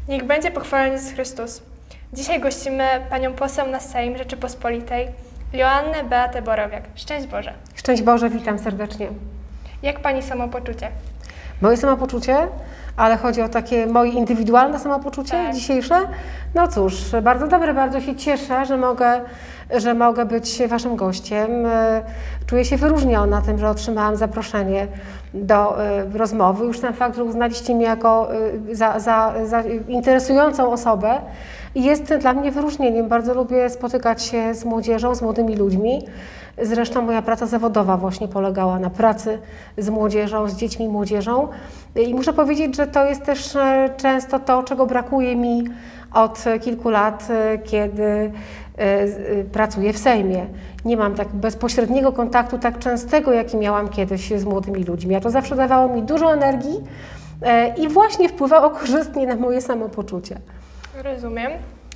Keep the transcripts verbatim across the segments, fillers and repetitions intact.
Niech będzie pochwalony Jezus Chrystus. Dzisiaj gościmy panią poseł na Sejm Rzeczypospolitej, Joannę Beatę Borowiak. Szczęść Boże. Szczęść Boże, witam serdecznie. Jak pani samopoczucie? Moje samopoczucie? Ale chodzi o takie moje indywidualne samopoczucie Tak. dzisiejsze? No cóż, bardzo dobre, bardzo się cieszę, że mogę, że mogę być waszym gościem. Czuję się wyróżniona tym, że otrzymałam zaproszenie do rozmowy. Już ten fakt, że uznaliście mnie jako za, za, za interesującą osobę, jest dla mnie wyróżnieniem. Bardzo lubię spotykać się z młodzieżą, z młodymi ludźmi. Zresztą moja praca zawodowa właśnie polegała na pracy z młodzieżą, z dziećmi i młodzieżą. I muszę powiedzieć, że to jest też często to, czego brakuje mi od kilku lat, kiedy pracuję w Sejmie. Nie mam tak bezpośredniego kontaktu, tak częstego, jaki miałam kiedyś z młodymi ludźmi. A to zawsze dawało mi dużo energii i właśnie wpływało korzystnie na moje samopoczucie. Rozumiem.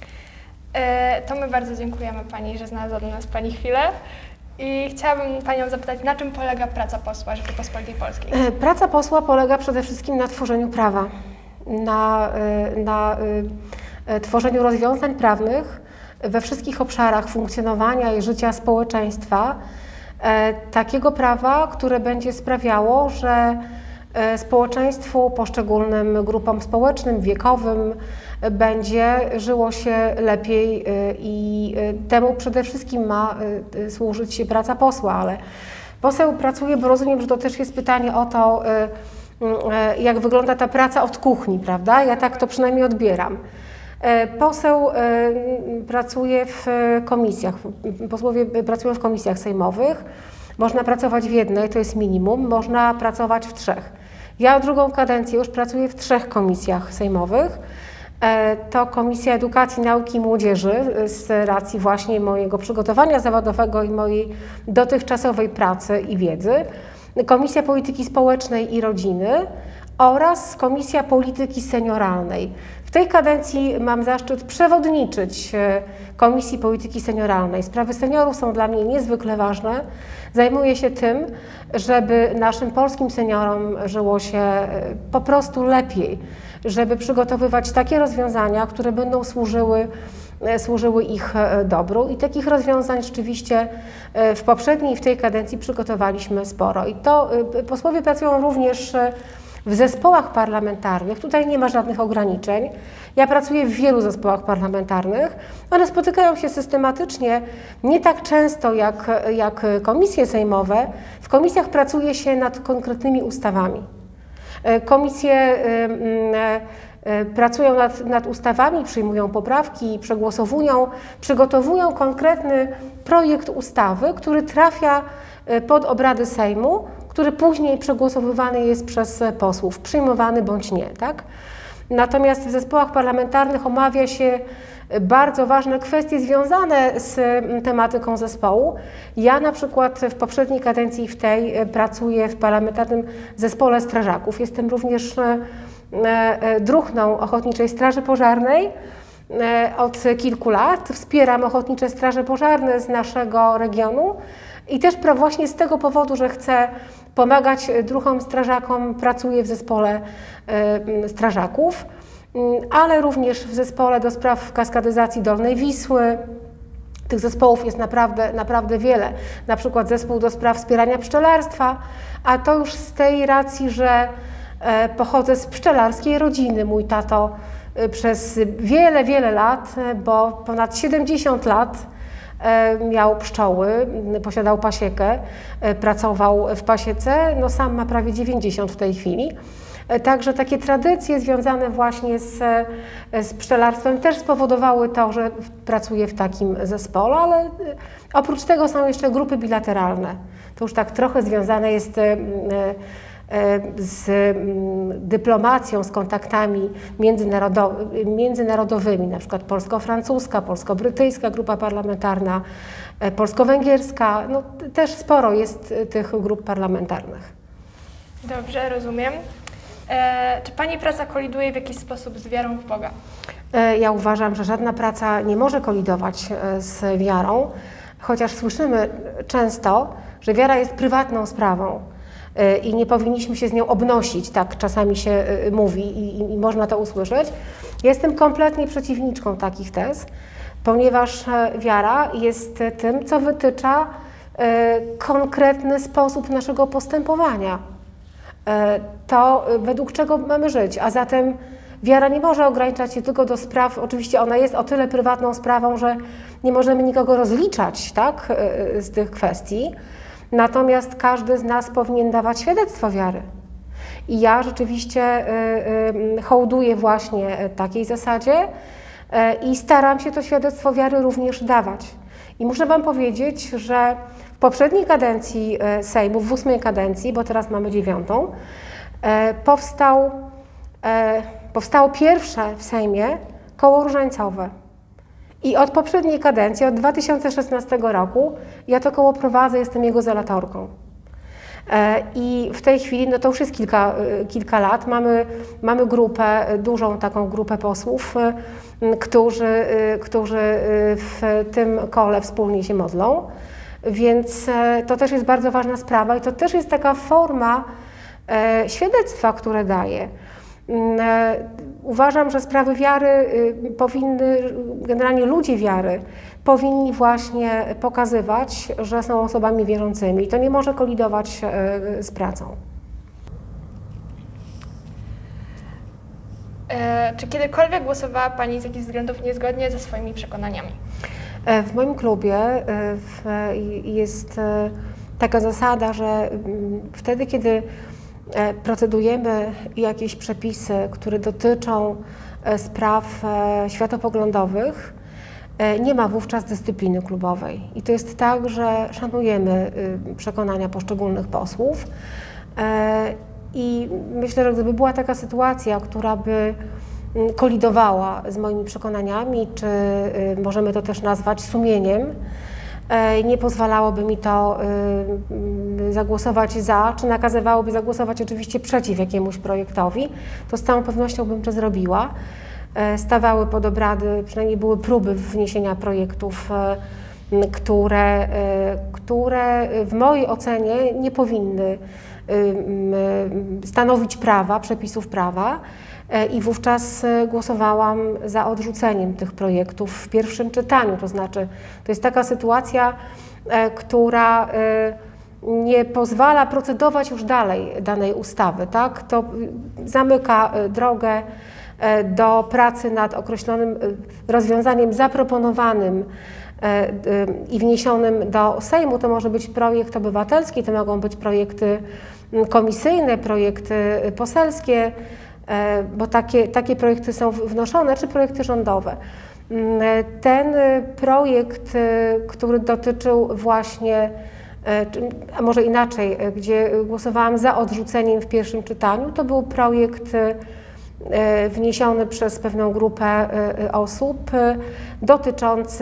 E, to my bardzo dziękujemy pani, że znalazła dla nas pani chwilę. I chciałabym panią zapytać, na czym polega praca posła Rzeczypospolitej Polskiej? Praca posła polega przede wszystkim na tworzeniu prawa, na, na tworzeniu rozwiązań prawnych we wszystkich obszarach funkcjonowania i życia społeczeństwa. Takiego prawa, które będzie sprawiało, że społeczeństwu, poszczególnym grupom społecznym, wiekowym będzie żyło się lepiej i temu przede wszystkim ma służyć praca posła, ale poseł pracuje, bo rozumiem, że to też jest pytanie o to, jak wygląda ta praca od kuchni, prawda? Ja tak to przynajmniej odbieram. Poseł pracuje w komisjach, posłowie pracują w komisjach sejmowych. Można pracować w jednej, to jest minimum, można pracować w trzech. Ja drugą kadencję już pracuję w trzech komisjach sejmowych. To Komisja Edukacji, Nauki i Młodzieży z racji właśnie mojego przygotowania zawodowego i mojej dotychczasowej pracy i wiedzy. Komisja Polityki Społecznej i Rodziny oraz Komisja Polityki Senioralnej. W tej kadencji mam zaszczyt przewodniczyć Komisji Polityki Senioralnej. Sprawy seniorów są dla mnie niezwykle ważne. Zajmuję się tym, żeby naszym polskim seniorom żyło się po prostu lepiej, żeby przygotowywać takie rozwiązania, które będą służyły, służyły ich dobru. I takich rozwiązań rzeczywiście w poprzedniej i w tej kadencji przygotowaliśmy sporo. I to posłowie pracują również w zespołach parlamentarnych. Tutaj nie ma żadnych ograniczeń. Ja pracuję w wielu zespołach parlamentarnych. One spotykają się systematycznie, nie tak często jak, jak komisje sejmowe. W komisjach pracuje się nad konkretnymi ustawami. Komisje y, y, y, pracują nad, nad ustawami, przyjmują poprawki, przegłosowują, przygotowują konkretny projekt ustawy, który trafia pod obrady Sejmu, który później przegłosowywany jest przez posłów, przyjmowany bądź nie, tak? Natomiast w zespołach parlamentarnych omawia się bardzo ważne kwestie związane z tematyką zespołu. Ja na przykład w poprzedniej kadencji i w tej pracuję w Parlamentarnym Zespole Strażaków. Jestem również druhną Ochotniczej Straży Pożarnej od kilku lat. Wspieram Ochotnicze Straże Pożarne z naszego regionu i też właśnie z tego powodu, że chcę pomagać druhom strażakom, pracuję w Zespole Strażaków, ale również w Zespole do spraw kaskadyzacji Dolnej Wisły. Tych zespołów jest naprawdę, naprawdę wiele. Na przykład zespół do spraw wspierania pszczelarstwa, a to już z tej racji, że pochodzę z pszczelarskiej rodziny. Mój tato przez wiele, wiele lat, bo ponad siedemdziesiąt lat miał pszczoły, posiadał pasiekę, pracował w pasiece, no sam ma prawie dziewięćdziesiąt w tej chwili. Także takie tradycje związane właśnie z, z pszczelarstwem też spowodowały to, że pracuję w takim zespole, ale oprócz tego są jeszcze grupy bilateralne. To już tak trochę związane jest z dyplomacją, z kontaktami międzynarodowymi, międzynarodowymi, na przykład polsko-francuska, polsko-brytyjska grupa parlamentarna, polsko-węgierska. No, też sporo jest tych grup parlamentarnych. Dobrze, rozumiem. E, czy pani praca koliduje w jakiś sposób z wiarą w Boga? Ja uważam, że żadna praca nie może kolidować z wiarą, chociaż słyszymy często, że wiara jest prywatną sprawą i nie powinniśmy się z nią obnosić, tak czasami się mówi i, i można to usłyszeć. Ja jestem kompletnie przeciwniczką takich tez, ponieważ wiara jest tym, co wytycza konkretny sposób naszego postępowania. To, według czego mamy żyć, a zatem wiara nie może ograniczać się tylko do spraw, oczywiście ona jest o tyle prywatną sprawą, że nie możemy nikogo rozliczać, tak, z tych kwestii, natomiast każdy z nas powinien dawać świadectwo wiary. I ja rzeczywiście hołduję właśnie takiej zasadzie i staram się to świadectwo wiary również dawać. I muszę Wam powiedzieć, że w poprzedniej kadencji Sejmu, w ósmej kadencji, bo teraz mamy dziewiątą, powstał, powstało pierwsze w Sejmie koło różańcowe. I od poprzedniej kadencji, od dwa tysiące szesnastego roku, ja to koło prowadzę, jestem jego zelatorką. I w tej chwili, no to już jest kilka, kilka lat, mamy, mamy grupę, dużą taką grupę posłów, którzy, którzy w tym kole wspólnie się modlą, więc to też jest bardzo ważna sprawa i to też jest taka forma świadectwa, które daje. Uważam, że sprawy wiary powinny, generalnie ludzie wiary powinni właśnie pokazywać, że są osobami wierzącymi. To nie może kolidować z pracą. E, czy kiedykolwiek głosowała Pani z jakichś względów niezgodnie ze swoimi przekonaniami? W moim klubie jest taka zasada, że wtedy, kiedy procedujemy jakieś przepisy, które dotyczą spraw światopoglądowych, nie ma wówczas dyscypliny klubowej. I to jest tak, że szanujemy przekonania poszczególnych posłów i myślę, że gdyby była taka sytuacja, która by kolidowała z moimi przekonaniami, czy możemy to też nazwać sumieniem, nie pozwalałoby mi to zagłosować za, czy nakazywałoby zagłosować oczywiście przeciw jakiemuś projektowi, to z całą pewnością bym to zrobiła. Stawały pod obrady, przynajmniej były próby wniesienia projektów, które, które w mojej ocenie nie powinny stanowić prawa, przepisów prawa. I wówczas głosowałam za odrzuceniem tych projektów w pierwszym czytaniu, to znaczy to jest taka sytuacja, która nie pozwala procedować już dalej danej ustawy, tak? To zamyka drogę do pracy nad określonym rozwiązaniem zaproponowanym i wniesionym do Sejmu. To może być projekt obywatelski, to mogą być projekty komisyjne, projekty poselskie, bo takie, takie projekty są wnoszone, czy projekty rządowe. Ten projekt, który dotyczył właśnie, a może inaczej, gdzie głosowałam za odrzuceniem w pierwszym czytaniu, to był projekt wniesiony przez pewną grupę osób dotyczący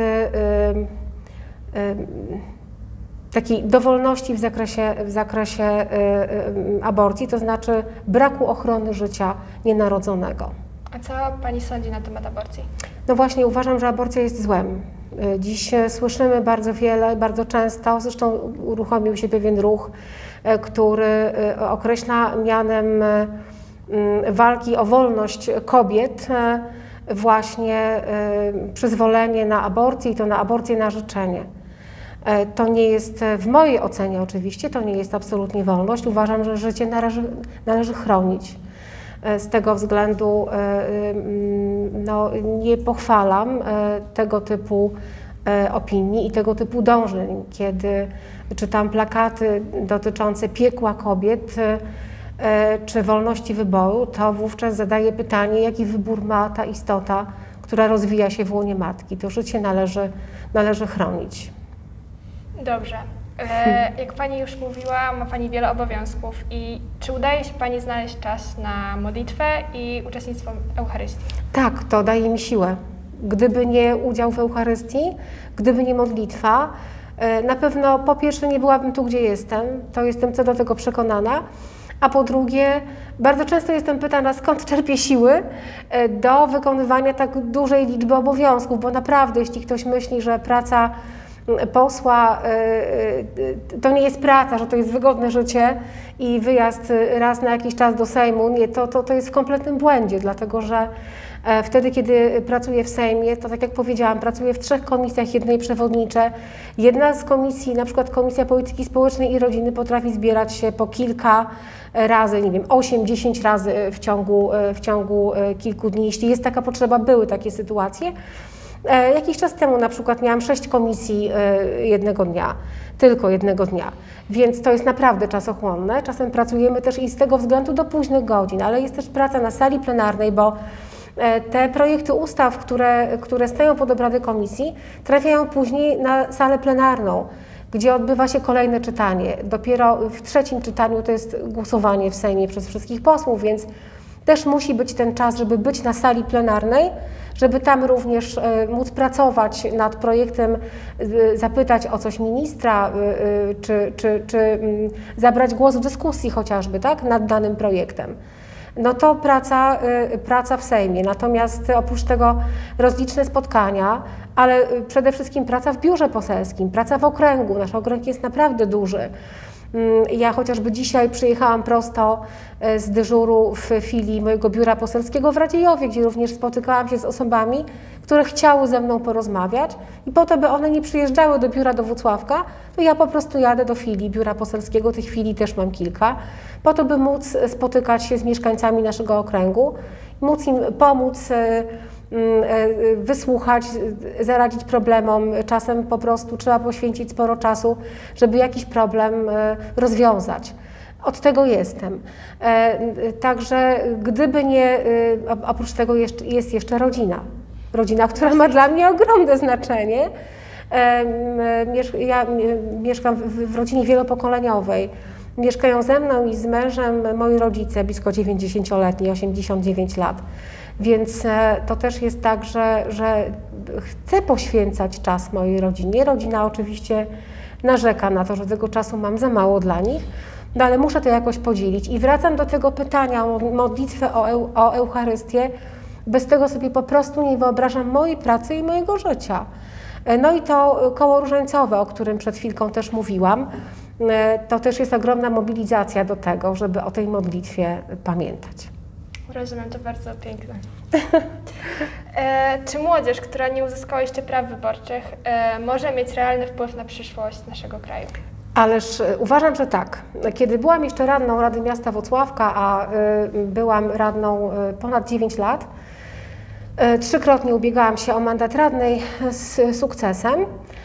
takiej dowolności w zakresie, w zakresie aborcji, to znaczy braku ochrony życia nienarodzonego. A co Pani sądzi na temat aborcji? No właśnie, uważam, że aborcja jest złem. Dziś słyszymy bardzo wiele, bardzo często, zresztą uruchomił się pewien ruch, który określa mianem walki o wolność kobiet właśnie przyzwolenie na aborcję i to na aborcję na życzenie. To nie jest, w mojej ocenie oczywiście, to nie jest absolutnie wolność. Uważam, że życie należy, należy chronić. Z tego względu no, nie pochwalam tego typu opinii i tego typu dążeń. Kiedy czytam plakaty dotyczące piekła kobiet czy wolności wyboru, to wówczas zadaję pytanie, jaki wybór ma ta istota, która rozwija się w łonie matki. To życie należy, należy chronić. Dobrze. E, jak Pani już mówiła, ma Pani wiele obowiązków i czy udaje się Pani znaleźć czas na modlitwę i uczestnictwo w Eucharystii? Tak, to daje mi siłę. Gdyby nie udział w Eucharystii, gdyby nie modlitwa, na pewno po pierwsze nie byłabym tu, gdzie jestem, to jestem co do tego przekonana, a po drugie bardzo często jestem pytana, skąd czerpię siły do wykonywania tak dużej liczby obowiązków, bo naprawdę jeśli ktoś myśli, że praca posła to nie jest praca, że to jest wygodne życie i wyjazd raz na jakiś czas do Sejmu. Nie, to, to, to jest w kompletnym błędzie, dlatego że wtedy, kiedy pracuję w Sejmie, to tak jak powiedziałam, pracuję w trzech komisjach, jednej przewodniczę. Jedna z komisji, na przykład Komisja Polityki Społecznej i Rodziny, potrafi zbierać się po kilka razy, nie wiem, osiem, dziesięć razy w ciągu, w ciągu kilku dni, jeśli jest taka potrzeba, były takie sytuacje. Jakiś czas temu na przykład miałam sześć komisji jednego dnia, tylko jednego dnia, więc to jest naprawdę czasochłonne. Czasem pracujemy też i z tego względu do późnych godzin, ale jest też praca na sali plenarnej, bo te projekty ustaw, które, które stoją pod obrady komisji, trafiają później na salę plenarną, gdzie odbywa się kolejne czytanie. Dopiero w trzecim czytaniu to jest głosowanie w Sejmie przez wszystkich posłów, więc też musi być ten czas, żeby być na sali plenarnej, żeby tam również móc pracować nad projektem, zapytać o coś ministra, czy, czy, czy zabrać głos w dyskusji chociażby, tak, nad danym projektem. No to praca, praca w Sejmie, natomiast oprócz tego rozliczne spotkania, ale przede wszystkim praca w biurze poselskim, praca w okręgu. Nasz okręg jest naprawdę duży. Ja chociażby dzisiaj przyjechałam prosto z dyżuru w filii mojego biura poselskiego w Radziejowie, gdzie również spotykałam się z osobami, które chciały ze mną porozmawiać i po to, by one nie przyjeżdżały do biura do Włocławka, to ja po prostu jadę do filii biura poselskiego, tych filii też mam kilka, po to, by móc spotykać się z mieszkańcami naszego okręgu, móc im pomóc, wysłuchać, zaradzić problemom. Czasem po prostu trzeba poświęcić sporo czasu, żeby jakiś problem rozwiązać. Od tego jestem. Także gdyby nie, oprócz tego jest jeszcze rodzina. Rodzina, która ma dla mnie ogromne znaczenie. Ja mieszkam w rodzinie wielopokoleniowej. Mieszkają ze mną i z mężem moi rodzice, blisko dziewięćdziesięcioletni, osiemdziesiąt dziewięć lat. Więc to też jest tak, że, że chcę poświęcać czas mojej rodzinie. Rodzina oczywiście narzeka na to, że tego czasu mam za mało dla nich, no ale muszę to jakoś podzielić. I wracam do tego pytania o modlitwę o, Eu, o Eucharystię. Bez tego sobie po prostu nie wyobrażam mojej pracy i mojego życia. No i to koło różańcowe, o którym przed chwilką też mówiłam, to też jest ogromna mobilizacja do tego, żeby o tej modlitwie pamiętać. Rozumiem, to bardzo piękne. E, czy młodzież, która nie uzyskała jeszcze praw wyborczych, e, może mieć realny wpływ na przyszłość naszego kraju? Ależ uważam, że tak. Kiedy byłam jeszcze radną Rady Miasta Włocławka, a y, byłam radną y, ponad dziewięć lat, y, trzykrotnie ubiegałam się o mandat radnej z sukcesem.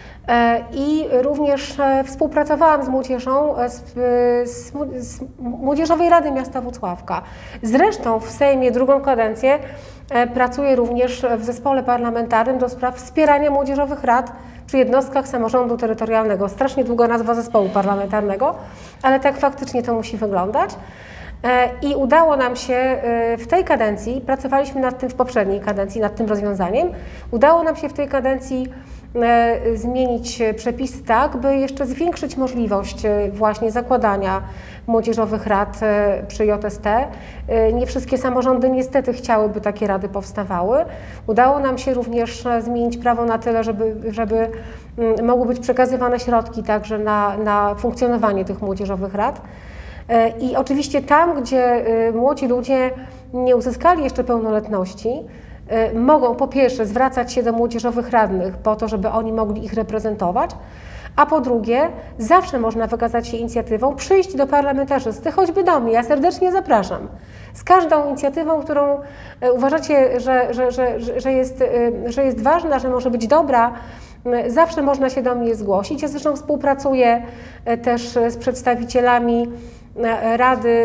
I również współpracowałam z młodzieżą z, z, z Młodzieżowej Rady Miasta Włocławka. Zresztą w Sejmie drugą kadencję pracuję również w zespole parlamentarnym do spraw wspierania młodzieżowych rad przy jednostkach samorządu terytorialnego. Strasznie długa nazwa zespołu parlamentarnego, ale tak faktycznie to musi wyglądać. I udało nam się w tej kadencji, pracowaliśmy nad tym w poprzedniej kadencji, nad tym rozwiązaniem, udało nam się w tej kadencji zmienić przepisy tak, by jeszcze zwiększyć możliwość właśnie zakładania młodzieżowych rad przy J S T. Nie wszystkie samorządy niestety chciałyby takie rady powstawały. Udało nam się również zmienić prawo na tyle, żeby, żeby mogły być przekazywane środki także na, na funkcjonowanie tych młodzieżowych rad. I oczywiście tam, gdzie młodzi ludzie nie uzyskali jeszcze pełnoletności, mogą po pierwsze zwracać się do młodzieżowych radnych po to, żeby oni mogli ich reprezentować, a po drugie zawsze można wykazać się inicjatywą, przyjść do parlamentarzysty, choćby do mnie, ja serdecznie zapraszam. Z każdą inicjatywą, którą uważacie, że, że, że, że, jest, że jest ważna, że może być dobra, zawsze można się do mnie zgłosić. Ja zresztą współpracuję też z przedstawicielami Rady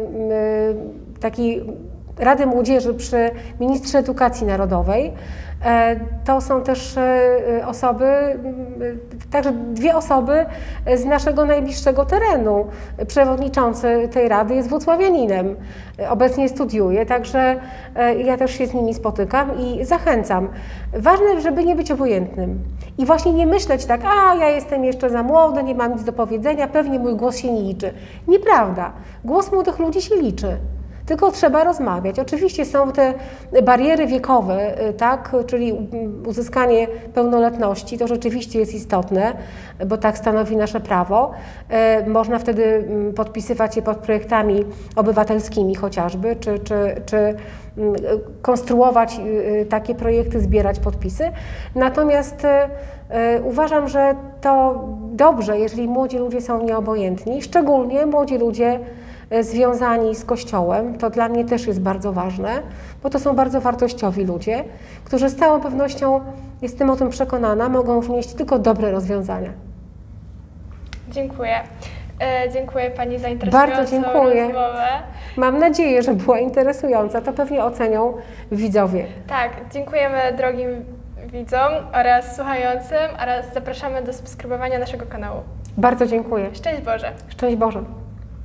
takiej Rady Młodzieży przy Ministrze Edukacji Narodowej. To są też osoby, także dwie osoby z naszego najbliższego terenu. Przewodniczący tej rady jest włocławianinem, obecnie studiuje, także ja też się z nimi spotykam i zachęcam. Ważne, żeby nie być obojętnym i właśnie nie myśleć tak, a ja jestem jeszcze za młody, nie mam nic do powiedzenia, pewnie mój głos się nie liczy. Nieprawda. Głos młodych ludzi się liczy. tylko trzeba rozmawiać. Oczywiście są te bariery wiekowe, tak, czyli uzyskanie pełnoletności, to rzeczywiście jest istotne, bo tak stanowi nasze prawo. Można wtedy podpisywać się pod projektami obywatelskimi chociażby, czy, czy, czy konstruować takie projekty, zbierać podpisy. Natomiast uważam, że to dobrze, jeżeli młodzi ludzie są nieobojętni, szczególnie młodzi ludzie związani z Kościołem, to dla mnie też jest bardzo ważne, bo to są bardzo wartościowi ludzie, którzy z całą pewnością, jestem o tym przekonana, mogą wnieść tylko dobre rozwiązania. Dziękuję. E, dziękuję Pani za interesującą Bardzo dziękuję. rozmowę. Mam nadzieję, że była interesująca, to pewnie ocenią widzowie. Tak, dziękujemy drogim widzom oraz słuchającym oraz zapraszamy do subskrybowania naszego kanału. Bardzo dziękuję. Szczęść Boże! Szczęść Boże!